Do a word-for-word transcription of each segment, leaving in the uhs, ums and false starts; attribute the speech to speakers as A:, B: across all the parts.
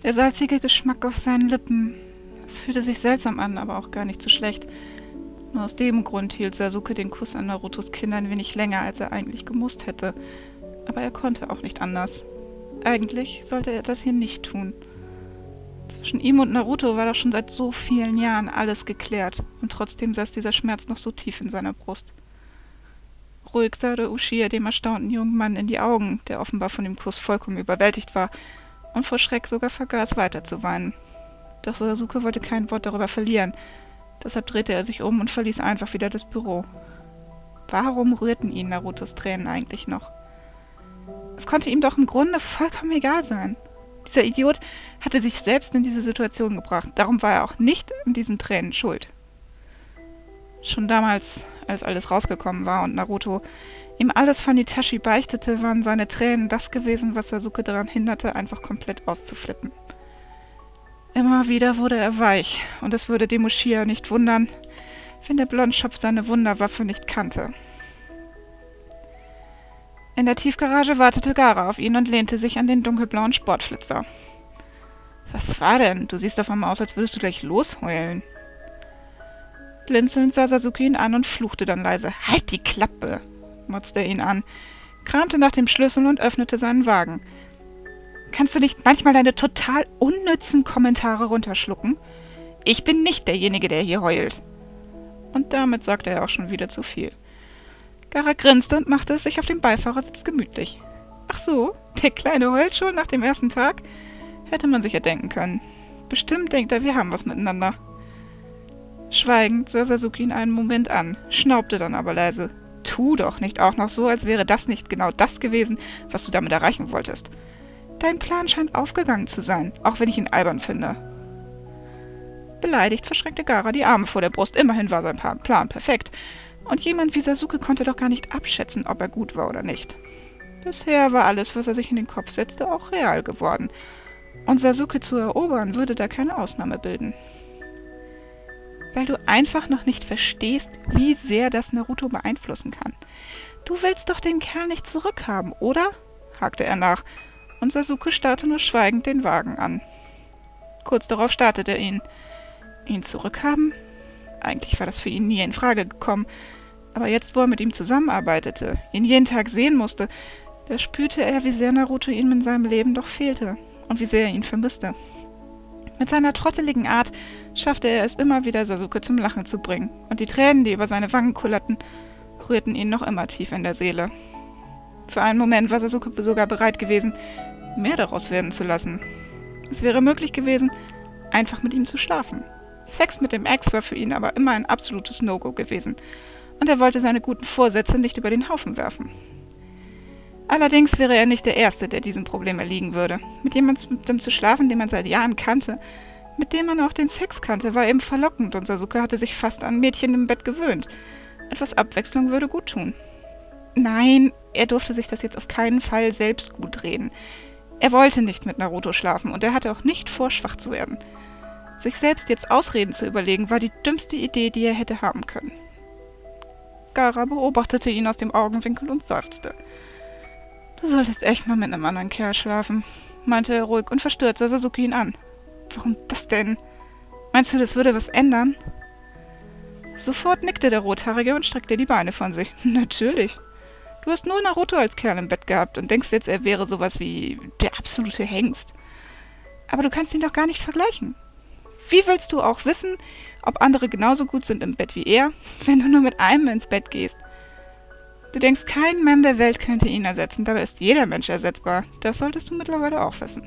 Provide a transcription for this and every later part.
A: Der salzige Geschmack auf seinen Lippen. Es fühlte sich seltsam an, aber auch gar nicht so schlecht. Nur aus dem Grund hielt Sasuke den Kuss an Narutos Kinn ein wenig länger, als er eigentlich gemusst hätte. Aber er konnte auch nicht anders. Eigentlich sollte er das hier nicht tun. Zwischen ihm und Naruto war doch schon seit so vielen Jahren alles geklärt, und trotzdem saß dieser Schmerz noch so tief in seiner Brust. Ruhig sah Uchiha dem erstaunten jungen Mann in die Augen, der offenbar von dem Kuss vollkommen überwältigt war und vor Schreck sogar vergaß, weiter zu weinen. Doch Sasuke wollte kein Wort darüber verlieren, deshalb drehte er sich um und verließ einfach wieder das Büro. Warum rührten ihn Narutos Tränen eigentlich noch? Es konnte ihm doch im Grunde vollkommen egal sein. Dieser Idiot hatte sich selbst in diese Situation gebracht, darum war er auch nicht in diesen Tränen schuld. Schon damals, als alles rausgekommen war und Naruto ihm alles von Itachi beichtete, waren seine Tränen das gewesen, was Sasuke daran hinderte, einfach komplett auszuflippen. Immer wieder wurde er weich, und es würde dem Uchiha nicht wundern, wenn der Blondschopf seine Wunderwaffe nicht kannte. In der Tiefgarage wartete Gaara auf ihn und lehnte sich an den dunkelblauen Sportflitzer. »Was war denn? Du siehst auf einmal aus, als würdest du gleich losheulen.« Blinzelnd sah Sasuke ihn an und fluchte dann leise. »Halt die Klappe!« motzte er ihn an, kramte nach dem Schlüssel und öffnete seinen Wagen. »Kannst du nicht manchmal deine total unnützen Kommentare runterschlucken? Ich bin nicht derjenige, der hier heult.« Und damit sagte er auch schon wieder zu viel. Gaara grinste und machte es sich auf dem Beifahrersitz gemütlich. »Ach so, der Kleine heult schon nach dem ersten Tag?« Hätte man sich ja denken können. Bestimmt denkt er, wir haben was miteinander. Schweigend sah Sasuke ihn einen Moment an, schnaubte dann aber leise. »Tu doch nicht auch noch so, als wäre das nicht genau das gewesen, was du damit erreichen wolltest. Dein Plan scheint aufgegangen zu sein, auch wenn ich ihn albern finde.« Beleidigt verschränkte Gaara die Arme vor der Brust. Immerhin war sein Plan perfekt. Und jemand wie Sasuke konnte doch gar nicht abschätzen, ob er gut war oder nicht. Bisher war alles, was er sich in den Kopf setzte, auch real geworden. Und Sasuke zu erobern, würde da keine Ausnahme bilden. Weil du einfach noch nicht verstehst, wie sehr das Naruto beeinflussen kann. Du willst doch den Kerl nicht zurückhaben, oder? Hakte er nach, und Sasuke starrte nur schweigend den Wagen an. Kurz darauf startete er ihn. Ihn zurückhaben? Eigentlich war das für ihn nie in Frage gekommen. Aber jetzt, wo er mit ihm zusammenarbeitete, ihn jeden Tag sehen musste, da spürte er, wie sehr Naruto ihm in seinem Leben doch fehlte und wie sehr er ihn vermisste. Mit seiner trotteligen Art schaffte er es immer wieder, Sasuke zum Lachen zu bringen, und die Tränen, die über seine Wangen kullerten, rührten ihn noch immer tief in der Seele. Für einen Moment war Sasuke sogar bereit gewesen, mehr daraus werden zu lassen. Es wäre möglich gewesen, einfach mit ihm zu schlafen. Sex mit dem Ex war für ihn aber immer ein absolutes No-Go gewesen, und er wollte seine guten Vorsätze nicht über den Haufen werfen. Allerdings wäre er nicht der Erste, der diesem Problem erliegen würde. Mit jemandem zu schlafen, den man seit Jahren kannte, mit dem man auch den Sex kannte, war eben verlockend, und Sasuke hatte sich fast an Mädchen im Bett gewöhnt. Etwas Abwechslung würde gut tun. Nein, er durfte sich das jetzt auf keinen Fall selbst gut reden. Er wollte nicht mit Naruto schlafen, und er hatte auch nicht vor, schwach zu werden. Sich selbst jetzt Ausreden zu überlegen, war die dümmste Idee, die er hätte haben können. Gaara beobachtete ihn aus dem Augenwinkel und seufzte. »Du solltest echt mal mit einem anderen Kerl schlafen«, meinte er ruhig und verstört sah Sasuke ihn an. »Warum das denn? Meinst du, das würde was ändern?« Sofort nickte der Rothaarige und streckte die Beine von sich. »Natürlich. Du hast nur Naruto als Kerl im Bett gehabt und denkst jetzt, er wäre sowas wie der absolute Hengst. Aber du kannst ihn doch gar nicht vergleichen. Wie willst du auch wissen, ob andere genauso gut sind im Bett wie er, wenn du nur mit einem ins Bett gehst? Du denkst, kein Mann der Welt könnte ihn ersetzen, dabei ist jeder Mensch ersetzbar. Das solltest du mittlerweile auch wissen.«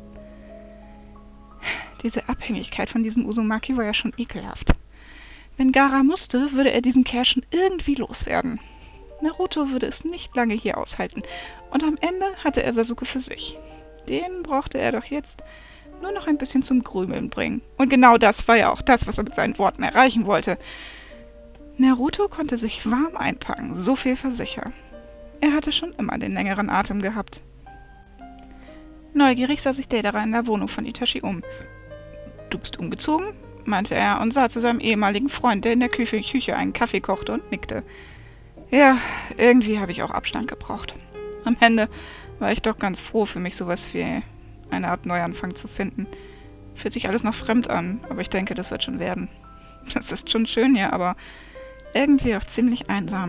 A: Diese Abhängigkeit von diesem Uzumaki war ja schon ekelhaft. Wenn Gaara musste, würde er diesen Kerl schon irgendwie loswerden. Naruto würde es nicht lange hier aushalten, und am Ende hatte er Sasuke für sich. Den brauchte er doch jetzt nur noch ein bisschen zum Grübeln bringen. Und genau das war ja auch das, was er mit seinen Worten erreichen wollte. Naruto konnte sich warm einpacken, so viel versicher. Er hatte schon immer den längeren Atem gehabt. Neugierig sah sich Deidara in der Wohnung von Itachi um. »Du bist umgezogen?« meinte er und sah zu seinem ehemaligen Freund, der in der Küche, Küche einen Kaffee kochte, und nickte. »Ja, irgendwie habe ich auch Abstand gebraucht. Am Ende war ich doch ganz froh, für mich sowas wie eine Art Neuanfang zu finden. Fühlt sich alles noch fremd an, aber ich denke, das wird schon werden. Das ist schon schön hier, aber irgendwie auch ziemlich einsam.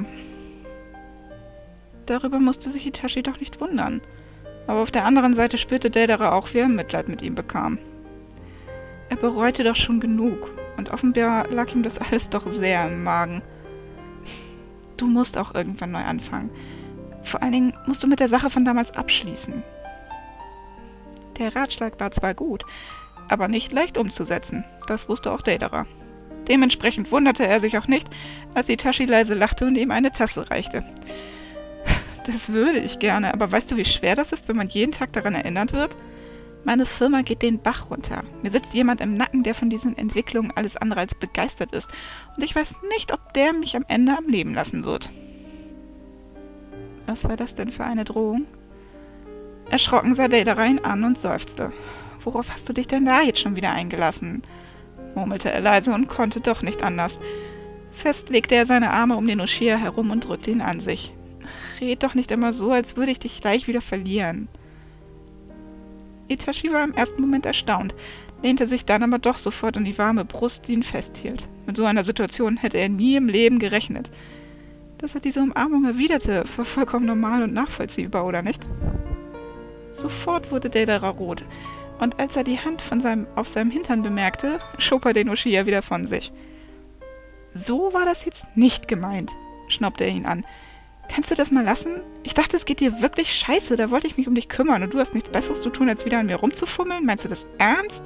A: Darüber musste sich Itachi doch nicht wundern. Aber auf der anderen Seite spürte Deidara auch, wie er Mitleid mit ihm bekam. Er bereute doch schon genug, und offenbar lag ihm das alles doch sehr im Magen. Du musst auch irgendwann neu anfangen. Vor allen Dingen musst du mit der Sache von damals abschließen. Der Ratschlag war zwar gut, aber nicht leicht umzusetzen. Das wusste auch Deidara. Dementsprechend wunderte er sich auch nicht, als Itachi leise lachte und ihm eine Tasse reichte. Das würde ich gerne, aber weißt du, wie schwer das ist, wenn man jeden Tag daran erinnert wird? Meine Firma geht den Bach runter. Mir sitzt jemand im Nacken, der von diesen Entwicklungen alles andere als begeistert ist. Und ich weiß nicht, ob der mich am Ende am Leben lassen wird. Was war das denn für eine Drohung? Erschrocken sah Deidara ihn an und seufzte. Worauf hast du dich denn da jetzt schon wieder eingelassen? Murmelte er leise und konnte doch nicht anders. Fest legte er seine Arme um den Uchiha herum und drückte ihn an sich. Red doch nicht immer so, als würde ich dich gleich wieder verlieren. Itachi war im ersten Moment erstaunt, lehnte sich dann aber doch sofort an die warme Brust, die ihn festhielt. Mit so einer Situation hätte er nie im Leben gerechnet. Dass er diese Umarmung erwiderte, war vollkommen normal und nachvollziehbar, oder nicht? Sofort wurde Deidara rot, und als er die Hand von seinem, auf seinem Hintern bemerkte, schob er den Uchiha wieder von sich. So war das jetzt nicht gemeint, schnaubte er ihn an. Kannst du das mal lassen? Ich dachte, es geht dir wirklich scheiße, da wollte ich mich um dich kümmern und du hast nichts Besseres zu tun, als wieder an mir rumzufummeln? Meinst du das ernst?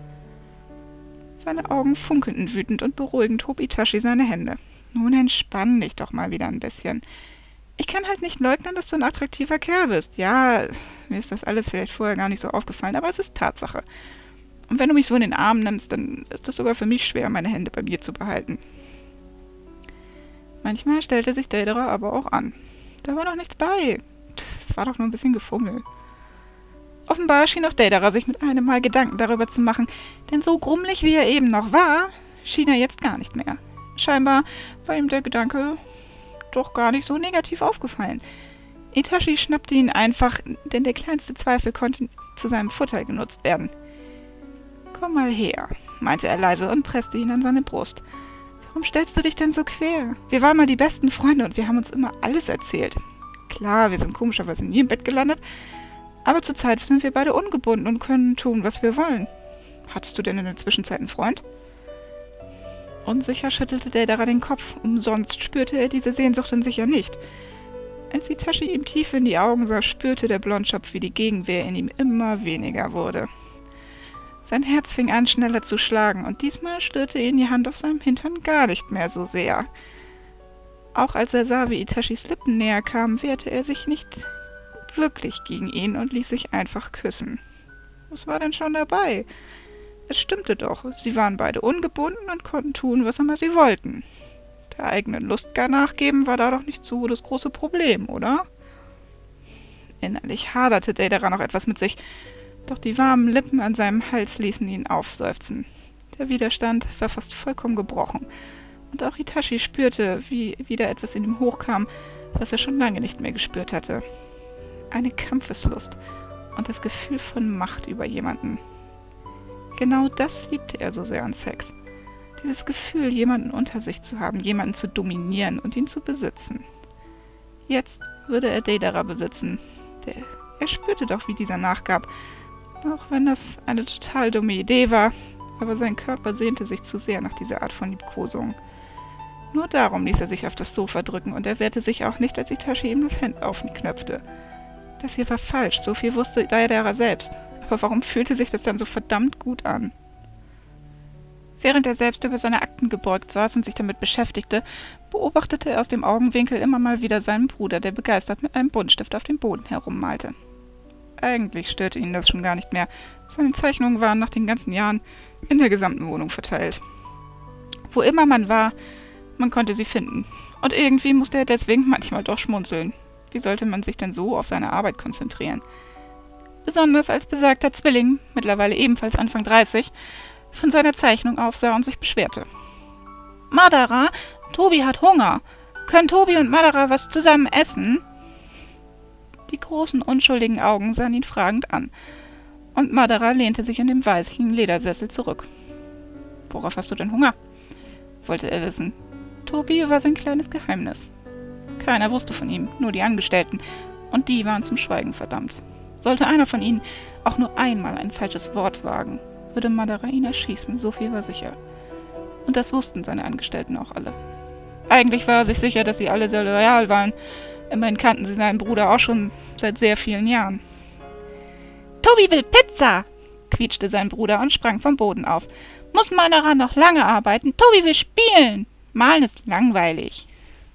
A: Seine Augen funkelten wütend und beruhigend hob Itachi seine Hände. Nun entspann dich doch mal wieder ein bisschen. Ich kann halt nicht leugnen, dass du ein attraktiver Kerl bist. Ja, mir ist das alles vielleicht vorher gar nicht so aufgefallen, aber es ist Tatsache. Und wenn du mich so in den Arm nimmst, dann ist es sogar für mich schwer, meine Hände bei mir zu behalten. Manchmal stellte sich Deidara aber auch an. Da war doch nichts bei. Es war doch nur ein bisschen Gefummel. Offenbar schien auch Deidara sich mit einem Mal Gedanken darüber zu machen, denn so grummelig wie er eben noch war, schien er jetzt gar nicht mehr. Scheinbar war ihm der Gedanke doch gar nicht so negativ aufgefallen. Itachi schnappte ihn einfach, denn der kleinste Zweifel konnte zu seinem Vorteil genutzt werden. »Komm mal her«, meinte er leise und presste ihn an seine Brust. »Warum stellst du dich denn so quer? Wir waren mal die besten Freunde und wir haben uns immer alles erzählt. Klar, wir sind komischerweise nie im Bett gelandet, aber zurzeit sind wir beide ungebunden und können tun, was wir wollen. Hattest du denn in der Zwischenzeit einen Freund?« Unsicher schüttelte Deidara den Kopf, umsonst spürte er diese Sehnsucht in sich ja nicht. Als Itachi ihm tief in die Augen sah, spürte der Blondschopf, wie die Gegenwehr in ihm immer weniger wurde. Sein Herz fing an, schneller zu schlagen, und diesmal störte ihn die Hand auf seinem Hintern gar nicht mehr so sehr. Auch als er sah, wie Itachis Lippen näher kamen, wehrte er sich nicht wirklich gegen ihn und ließ sich einfach küssen. Was war denn schon dabei? Es stimmte doch, sie waren beide ungebunden und konnten tun, was immer sie wollten. Der eigenen Lust gar nachgeben war da doch nicht so das große Problem, oder? Innerlich haderte Deidara noch etwas mit sich, doch die warmen Lippen an seinem Hals ließen ihn aufseufzen. Der Widerstand war fast vollkommen gebrochen, und auch Itachi spürte, wie wieder etwas in ihm hochkam, was er schon lange nicht mehr gespürt hatte. Eine Kampfeslust und das Gefühl von Macht über jemanden. Genau das liebte er so sehr an Sex. Dieses Gefühl, jemanden unter sich zu haben, jemanden zu dominieren und ihn zu besitzen. Jetzt würde er Deidara besitzen. Der, er spürte doch, wie dieser nachgab, auch wenn das eine total dumme Idee war, aber sein Körper sehnte sich zu sehr nach dieser Art von Liebkosung. Nur darum ließ er sich auf das Sofa drücken und er wehrte sich auch nicht, als Itachi ihm das Hemd aufknöpfte. Das hier war falsch, so viel wusste Deidara selbst. Aber warum fühlte sich das dann so verdammt gut an? Während er selbst über seine Akten gebeugt saß und sich damit beschäftigte, beobachtete er aus dem Augenwinkel immer mal wieder seinen Bruder, der begeistert mit einem Buntstift auf dem Boden herummalte. Eigentlich störte ihn das schon gar nicht mehr. Seine Zeichnungen waren nach den ganzen Jahren in der gesamten Wohnung verteilt. Wo immer man war, man konnte sie finden. Und irgendwie musste er deswegen manchmal doch schmunzeln. Wie sollte man sich denn so auf seine Arbeit konzentrieren? Besonders als besagter Zwilling, mittlerweile ebenfalls Anfang dreißig, von seiner Zeichnung aufsah und sich beschwerte. »Madara, Tobi hat Hunger. Können Tobi und Madara was zusammen essen?« Die großen, unschuldigen Augen sahen ihn fragend an. und Madara lehnte sich in dem weißen Ledersessel zurück. »Worauf hast du denn Hunger?« wollte er wissen. Tobi war sein kleines Geheimnis. Keiner wusste von ihm, nur die Angestellten, und die waren zum Schweigen verdammt. Sollte einer von ihnen auch nur einmal ein falsches Wort wagen, würde Madara ihn erschießen, so viel war sicher. Und das wussten seine Angestellten auch alle. Eigentlich war er sich sicher, dass sie alle sehr loyal waren. Immerhin kannten sie seinen Bruder auch schon seit sehr vielen Jahren. »Tobi will Pizza!« quietschte sein Bruder und sprang vom Boden auf. »Muss Madara noch lange arbeiten? Tobi will spielen! Malen ist langweilig!«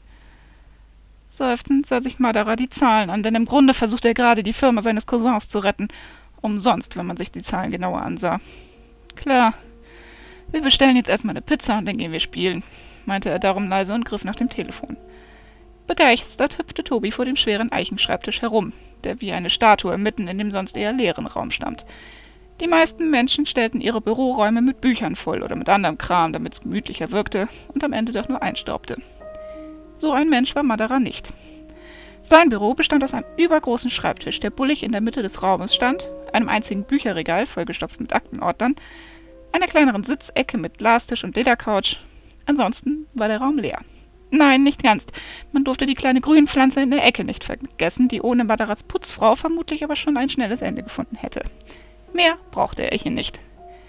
A: Seufzend sah sich Madara die Zahlen an, denn im Grunde versuchte er gerade, die Firma seines Cousins zu retten. Umsonst, wenn man sich die Zahlen genauer ansah. »Klar, wir bestellen jetzt erstmal eine Pizza und dann gehen wir spielen«, meinte er darum leise und griff nach dem Telefon. Begeistert hüpfte Tobi vor dem schweren Eichenschreibtisch herum, der wie eine Statue mitten in dem sonst eher leeren Raum stand. Die meisten Menschen stellten ihre Büroräume mit Büchern voll oder mit anderem Kram, damit es gemütlicher wirkte und am Ende doch nur einstaubte. So ein Mensch war Madara nicht. Sein Büro bestand aus einem übergroßen Schreibtisch, der bullig in der Mitte des Raumes stand, einem einzigen Bücherregal, vollgestopft mit Aktenordnern, einer kleineren Sitzecke mit Glastisch und Ledercouch. Ansonsten war der Raum leer. Nein, nicht ganz. Man durfte die kleine Grünpflanze in der Ecke nicht vergessen, die ohne Madaras Putzfrau vermutlich aber schon ein schnelles Ende gefunden hätte. Mehr brauchte er hier nicht.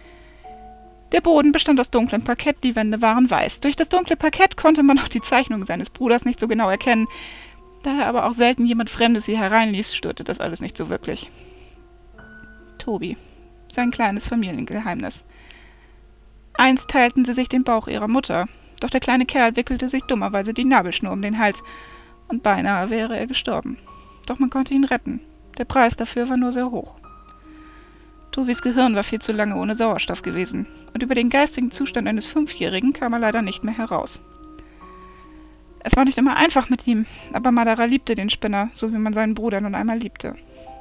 A: Der Boden bestand aus dunklem Parkett, die Wände waren weiß. Durch das dunkle Parkett konnte man auch die Zeichnungen seines Bruders nicht so genau erkennen. Da er aber auch selten jemand Fremdes hier hereinließ, störte das alles nicht so wirklich. Tobi, sein kleines Familiengeheimnis. Einst teilten sie sich den Bauch ihrer Mutter, doch der kleine Kerl wickelte sich dummerweise die Nabelschnur um den Hals, und beinahe wäre er gestorben. Doch man konnte ihn retten. Der Preis dafür war nur sehr hoch. Tobis Gehirn war viel zu lange ohne Sauerstoff gewesen, und über den geistigen Zustand eines Fünfjährigen kam er leider nicht mehr heraus. Es war nicht immer einfach mit ihm, aber Madara liebte den Spinner, so wie man seinen Bruder nun einmal liebte.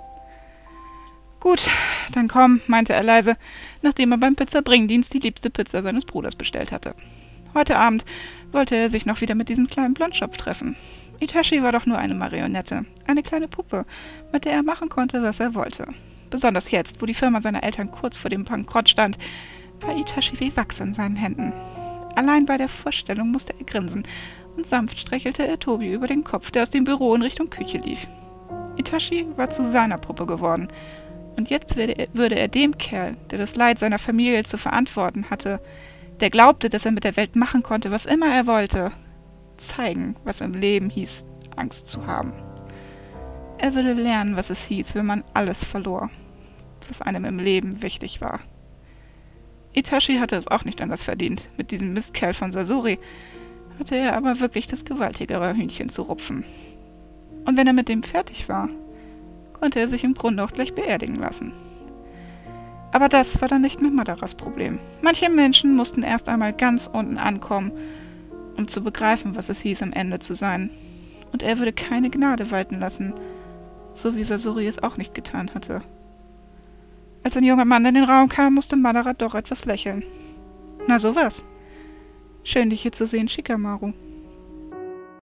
A: »Gut, dann komm«, meinte er leise, nachdem er beim Pizzabringdienst die liebste Pizza seines Bruders bestellt hatte. Heute Abend wollte er sich noch wieder mit diesem kleinen Blondschopf treffen. Itachi war doch nur eine Marionette, eine kleine Puppe, mit der er machen konnte, was er wollte. Besonders jetzt, wo die Firma seiner Eltern kurz vor dem Bankrott stand, war Itachi wie Wachs in seinen Händen. Allein bei der Vorstellung musste er grinsen, und sanft streichelte er Tobi über den Kopf, der aus dem Büro in Richtung Küche lief. Itachi war zu seiner Puppe geworden, und jetzt würde er, würde er dem Kerl, der das Leid seiner Familie zu verantworten hatte, der glaubte, dass er mit der Welt machen konnte, was immer er wollte, zeigen, was im Leben hieß, Angst zu haben. Er würde lernen, was es hieß, wenn man alles verlor, was einem im Leben wichtig war. Itachi hatte es auch nicht anders verdient. Mit diesem Mistkerl von Sasori hatte er aber wirklich das gewaltigere Hühnchen zu rupfen. Und wenn er mit dem fertig war, konnte er sich im Grunde auch gleich beerdigen lassen. Aber das war dann nicht mehr Madaras Problem. Manche Menschen mussten erst einmal ganz unten ankommen, um zu begreifen, was es hieß, am Ende zu sein. Und er würde keine Gnade walten lassen, so wie Sasori es auch nicht getan hatte. Als ein junger Mann in den Raum kam, musste Madara doch etwas lächeln. »Na sowas. Schön, dich hier zu sehen, Shikamaru«,